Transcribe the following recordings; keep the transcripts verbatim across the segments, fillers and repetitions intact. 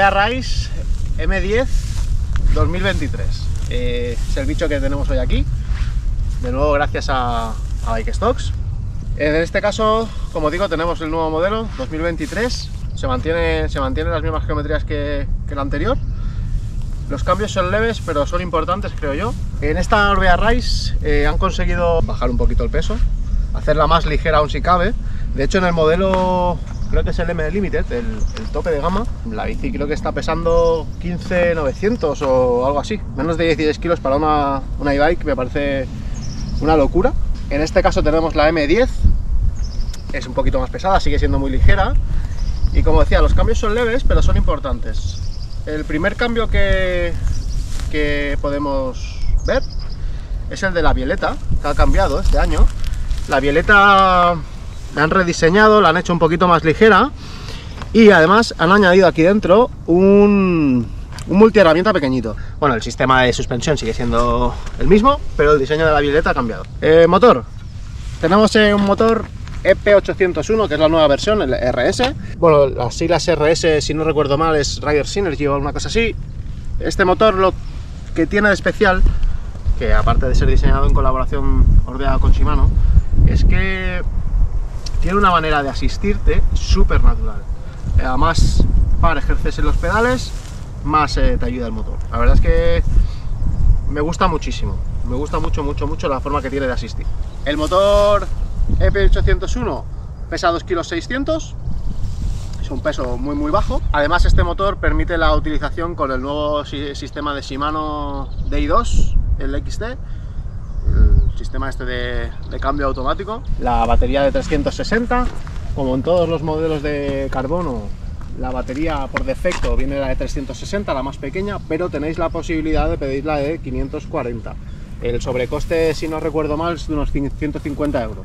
Orbea Race M diez dos mil veintitrés. Eh, es el bicho que tenemos hoy aquí. De nuevo gracias a, a Bike Stocks. En este caso, como digo, tenemos el nuevo modelo dos mil veintitrés. Se mantiene, se mantiene las mismas geometrías que, que el anterior. Los cambios son leves, pero son importantes, creo yo. En esta Orbea Race eh, han conseguido bajar un poquito el peso, hacerla más ligera aún si cabe. De hecho, en el modelo, creo que es el M Limited, el, el tope de gama, la bici creo que está pesando quince mil novecientos o algo así. Menos de dieciséis kilos para una, una e-bike me parece una locura. En este caso tenemos la M diez, es un poquito más pesada, sigue siendo muy ligera. Y como decía, los cambios son leves, pero son importantes. El primer cambio que, que podemos ver es el de la bieleta, que ha cambiado este año. La bieleta la han rediseñado, la han hecho un poquito más ligera y además han añadido aquí dentro un, un multiherramienta pequeñito. Bueno, el sistema de suspensión sigue siendo el mismo, pero el diseño de la bieleta ha cambiado. Eh, motor, tenemos eh, un motor E P ochocientos uno, que es la nueva versión, el R S. Bueno, las siglas R S, si no recuerdo mal, es Rider Synergy o una cosa así. Este motor lo que tiene de especial, que aparte de ser diseñado en colaboración Orbea con Shimano, es que tiene una manera de asistirte súper natural. Además, para ejercerse los pedales, más eh, te ayuda el motor. La verdad es que me gusta muchísimo. Me gusta mucho, mucho, mucho la forma que tiene de asistir. El motor E P ochocientos uno pesa dos kilos seiscientos, es un peso muy muy bajo. Además, este motor permite la utilización con el nuevo si sistema de Shimano D I dos, el X T, el sistema este de, de cambio automático. La batería de trescientos sesenta, como en todos los modelos de carbono, la batería por defecto viene la de trescientos sesenta, la más pequeña, pero tenéis la posibilidad de pedir la de quinientos cuarenta. El sobrecoste, si no recuerdo mal, es de unos ciento cincuenta euros.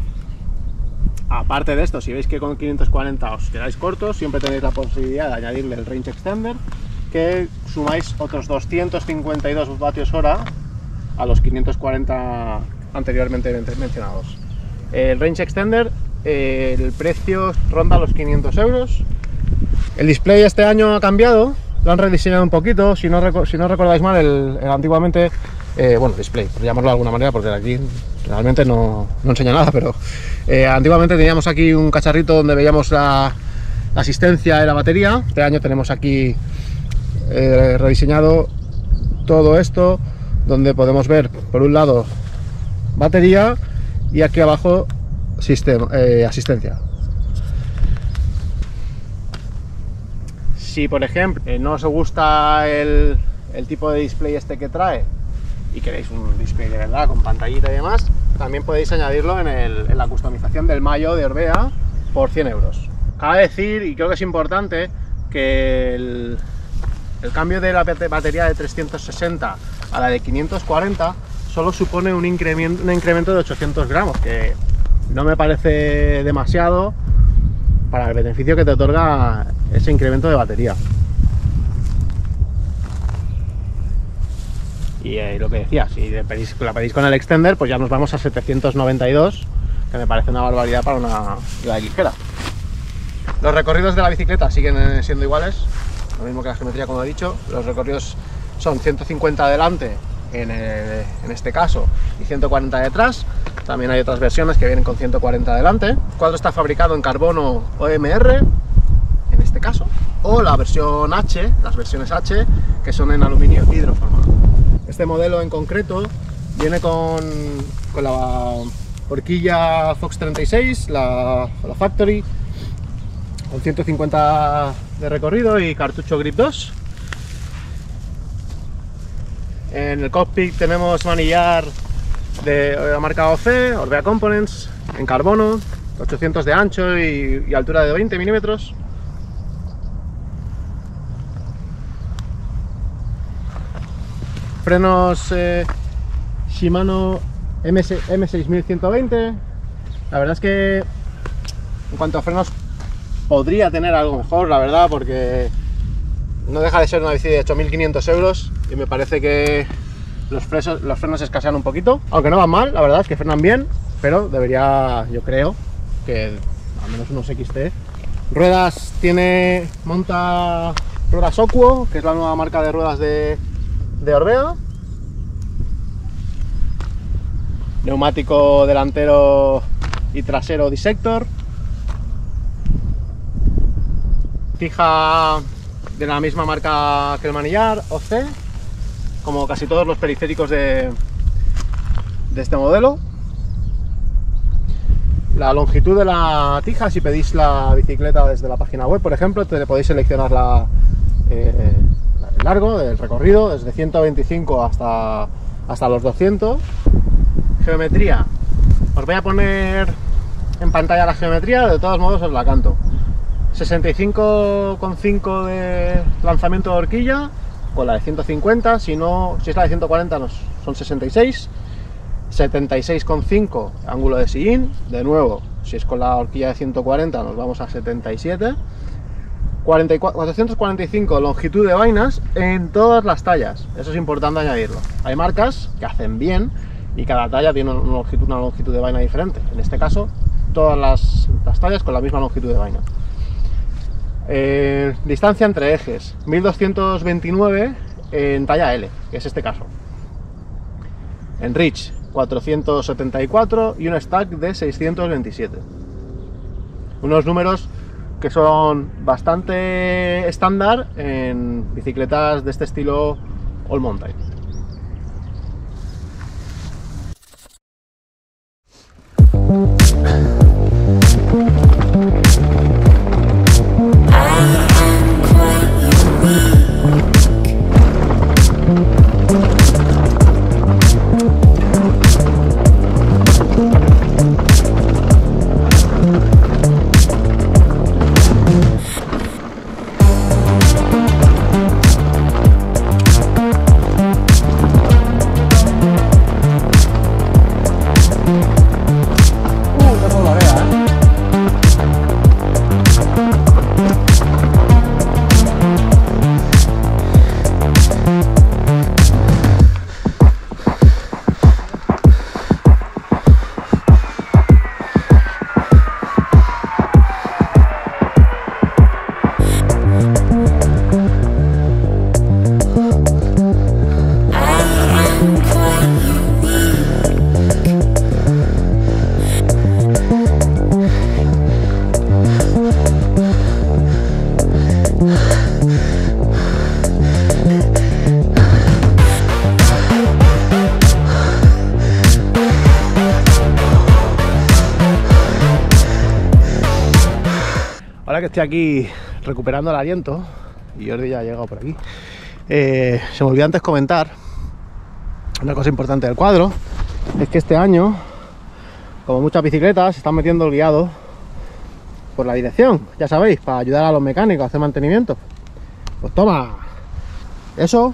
Aparte de esto, si veis que con quinientos cuarenta os quedáis cortos, siempre tenéis la posibilidad de añadirle el Range Extender, que sumáis otros doscientos cincuenta y dos vatios hora a los quinientos cuarenta anteriormente mencionados. El Range Extender, eh, el precio ronda los quinientos euros. El display este año ha cambiado, lo han rediseñado un poquito. Si no, si no recordáis mal, el, el antiguamente, eh, bueno, display, por llamarlo de alguna manera, porque aquí realmente no, no enseña nada, pero eh, antiguamente teníamos aquí un cacharrito donde veíamos la, la asistencia de la batería. Este año tenemos aquí eh, rediseñado todo esto, donde podemos ver por un lado batería y aquí abajo sistema, eh, asistencia. Si por ejemplo eh, no os gusta el, el tipo de display este que trae y queréis un display de verdad con pantallita y demás, también podéis añadirlo en, el, en la customización del mayo de Orbea por cien euros. Cabe decir, y creo que es importante, que el, el cambio de la batería de trescientos sesenta a la de quinientos cuarenta solo supone un incremento, un incremento de ochocientos gramos, que no me parece demasiado para el beneficio que te otorga ese incremento de batería. Y eh, lo que decía, si la pedís, la pedís con el extender, pues ya nos vamos a setecientos noventa y dos, que me parece una barbaridad para una bike ligera. Los recorridos de la bicicleta siguen siendo iguales, lo mismo que la geometría, como he dicho. Los recorridos son ciento cincuenta adelante en, el, en este caso y ciento cuarenta detrás. También hay otras versiones que vienen con ciento cuarenta adelante. El cuadro está fabricado en carbono O M R, en este caso, o la versión H, las versiones H, que son en aluminio hidroformado. Este modelo en concreto viene con, con la horquilla Fox treinta y seis, la, la Factory, con ciento cincuenta de recorrido y cartucho Grip dos. En el cockpit tenemos manillar de la marca O C, Orbea Components, en carbono, ochocientos de ancho y, y altura de veinte milímetros. Frenos eh, Shimano M seis mil ciento veinte. La verdad es que en cuanto a frenos podría tener algo mejor, la verdad, porque no deja de ser una bici de ocho mil quinientos euros y me parece que los, fresos, los frenos escasean un poquito, aunque no van mal, la verdad es que frenan bien, pero debería, yo creo, que al menos unos X T. Ruedas tiene, monta ruedas Oquo, que es la nueva marca de ruedas de, de Orbea. Neumático delantero y trasero Dissector. Tija de la misma marca que el manillar, O C, como casi todos los periféricos de, de este modelo. La longitud de la tija, si pedís la bicicleta desde la página web, por ejemplo, te podéis seleccionar la, eh, el largo del recorrido, desde ciento veinticinco hasta, hasta los doscientos. Geometría, os voy a poner en pantalla la geometría, de todos modos os la canto. sesenta y cinco coma cinco de lanzamiento de horquilla con la de ciento cincuenta, si no, si es la de ciento cuarenta no, son sesenta y seis. setenta y seis coma cinco ángulo de sillín, de nuevo, si es con la horquilla de ciento cuarenta nos vamos a setenta y siete. cuatrocientos cuarenta y cinco longitud de vainas en todas las tallas, eso es importante añadirlo. Hay marcas que hacen bien y cada talla tiene una longitud, una longitud de vaina diferente. En este caso, todas las, las tallas con la misma longitud de vaina. Eh, distancia entre ejes, mil doscientos veintinueve en talla L, que es este caso. En Reach, cuatrocientos setenta y cuatro y un stack de seiscientos veintisiete. Unos números que son bastante estándar en bicicletas de este estilo all mountain. Ahora que estoy aquí recuperando el aliento, y Jordi ya ha llegado por aquí, eh, se me olvidó antes comentar una cosa importante del cuadro, es que este año, como muchas bicicletas, se están metiendo el guiado por la dirección, ya sabéis, para ayudar a los mecánicos a hacer mantenimiento. Pues toma, eso,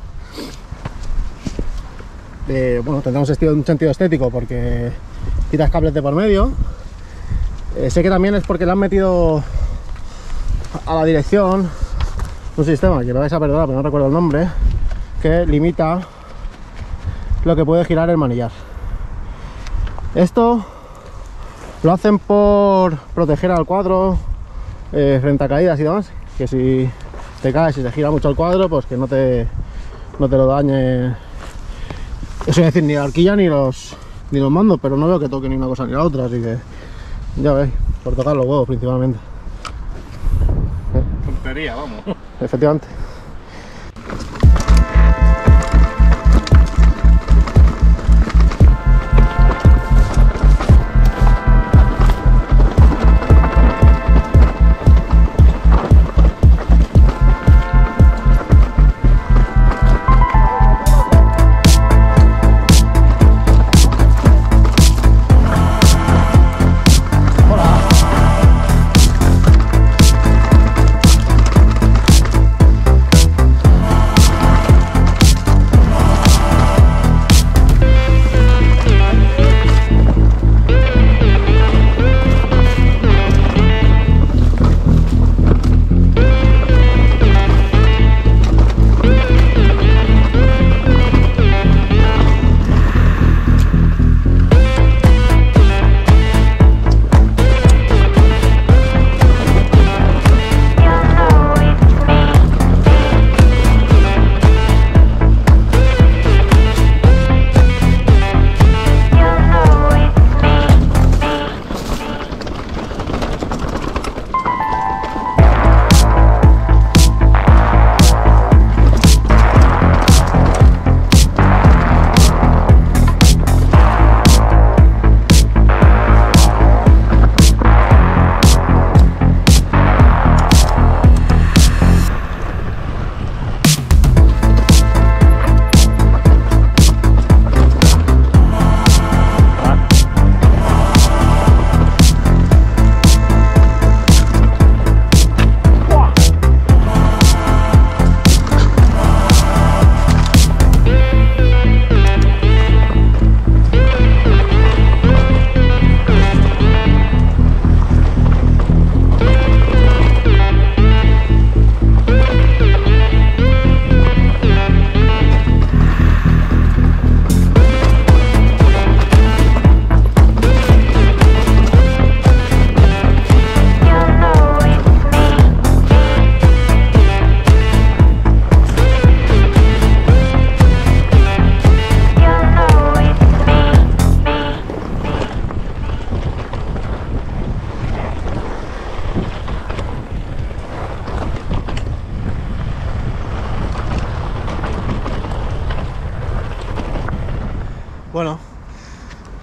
eh, bueno, tendrá un sentido, un sentido estético porque quitas cables de por medio. Eh, sé que también es porque le han metido a la dirección un sistema que me vais a perdonar, pero no recuerdo el nombre, que limita lo que puede girar el manillar. Esto lo hacen por proteger al cuadro eh, frente a caídas y demás, que si te caes y se gira mucho el cuadro, pues que no te, no te lo dañe, eso es decir, ni la horquilla ni los, ni los mandos, pero no veo que toque ni una cosa ni la otra, así que ya veis, por tocar los huevos principalmente. Tontería, vamos. Efectivamente.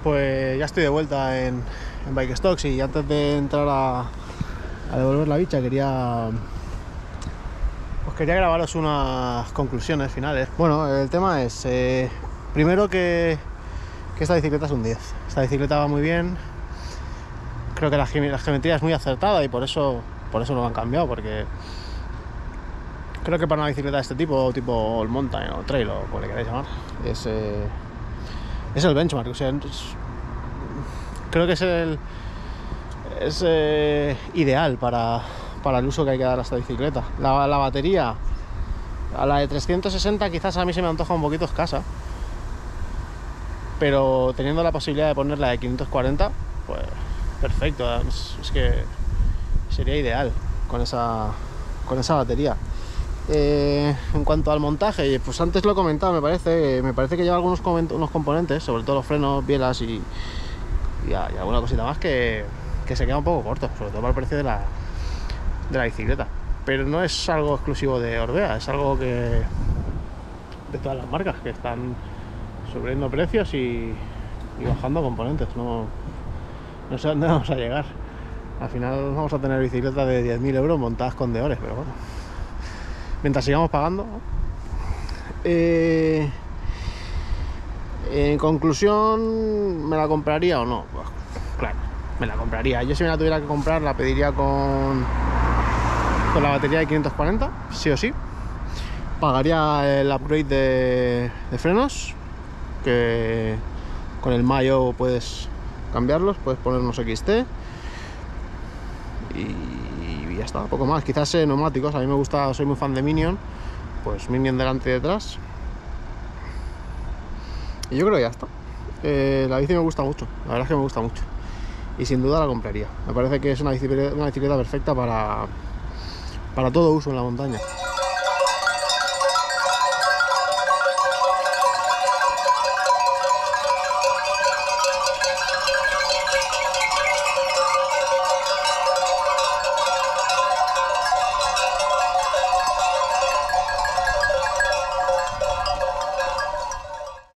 Pues ya estoy de vuelta en, en Bike Stocks, y antes de entrar a, a devolver la bicha quería pues quería grabaros unas conclusiones finales. Bueno, el tema es eh, primero que, que esta bicicleta es un diez. Esta bicicleta va muy bien. Creo que la, la geometría es muy acertada y por eso por eso lo han cambiado, porque creo que para una bicicleta de este tipo, tipo all mountain o trail o como le queráis llamar, es eh, es el benchmark. O sea, es, creo que es el es eh, ideal para, para el uso que hay que dar a esta bicicleta. La, la batería, a la de trescientos sesenta quizás a mí se me antoja un poquito escasa, pero teniendo la posibilidad de ponerla de quinientos cuarenta, pues perfecto. Es, es que sería ideal con esa, con esa batería. Eh, en cuanto al montaje, pues antes lo he comentado, me parece me parece que lleva algunos unos componentes, sobre todo los frenos, bielas y, y, y alguna cosita más que, que se queda un poco corto, sobre todo para el precio de la, de la bicicleta. Pero no es algo exclusivo de Orbea, es algo que de todas las marcas que están subiendo precios y, y bajando componentes. No, no sé dónde vamos a llegar. Al final vamos a tener bicicletas de diez mil euros montadas con Deores, pero bueno, mientras sigamos pagando, ¿no? Eh, en conclusión, ¿me la compraría o no? Pues, claro, me la compraría. Yo si me la tuviera que comprar la pediría con, con la batería de quinientos cuarenta, sí o sí. Pagaría el upgrade de, de frenos, que con el Mayo puedes cambiarlos, puedes poner unos X T y ya está, poco más. Quizás eh, neumáticos, a mí me gusta, soy muy fan de Minion, pues Minion delante y detrás, y yo creo que ya está. Eh, la bici me gusta mucho, la verdad es que me gusta mucho y sin duda la compraría. Me parece que es una bicicleta, una bicicleta perfecta para, para todo uso en la montaña.